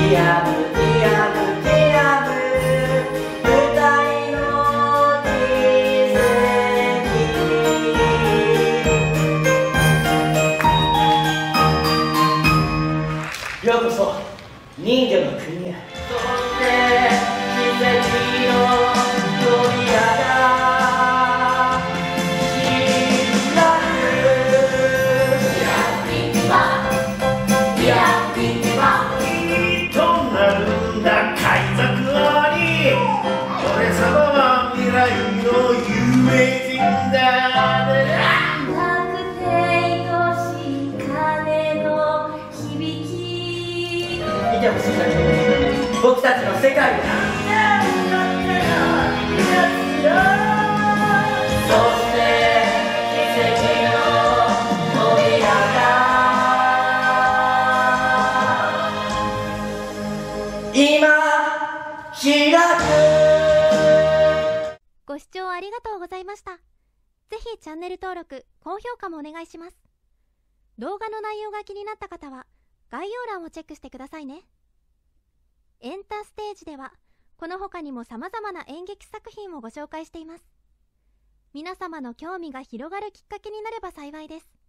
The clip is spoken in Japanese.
ディアムディアムディアム二人の奇跡。ようこそ人魚の国へ。そして奇跡の扉が開く。 いいとなるんだ海賊王に。俺様は未来の有名人だ。 なくて愛しい鐘の響き。 見てほしいだけ。僕たちの世界を。そして奇跡の扉が今開く。 ご視聴ありがとうございました。ぜひチャンネル登録、高評価もお願いします。動画の内容が気になった方は概要欄をチェックしてくださいね。エンタステージではこの他にも様々な演劇作品をご紹介しています。皆様の興味が広がるきっかけになれば幸いです。